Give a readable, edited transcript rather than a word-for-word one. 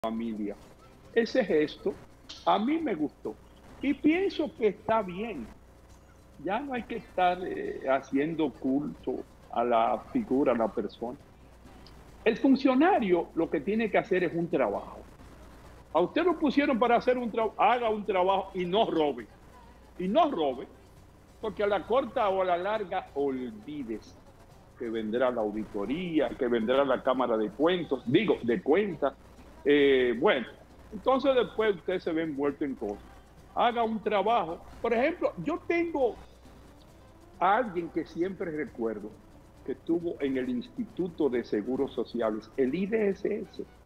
familia. Ese gesto a mí me gustó y pienso que está bien. Ya no hay que estar haciendo culto a la figura, a la persona. El funcionario lo que tiene que hacer es un trabajo. A usted lo pusieron para hacer un trabajo, haga un trabajo y no robe. Y no robe, porque a la corta o a la larga olvídese que vendrá la auditoría, que vendrá la Cámara de Cuentos, digo, de cuentas. Bueno, entonces después usted se ve envuelto en cosas. Haga un trabajo. Por ejemplo, yo tengo a alguien que siempre recuerdo que estuvo en el Instituto de Seguros Sociales, el IDSS.